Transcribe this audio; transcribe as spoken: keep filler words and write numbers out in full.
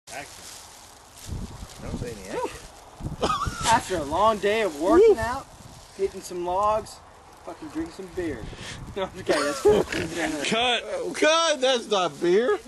Action. Don't say any action. After a long day of working Woo. out, hitting some logs, fucking drink some beer. No, okay, that's cool. Cut! Cut! That's not beer.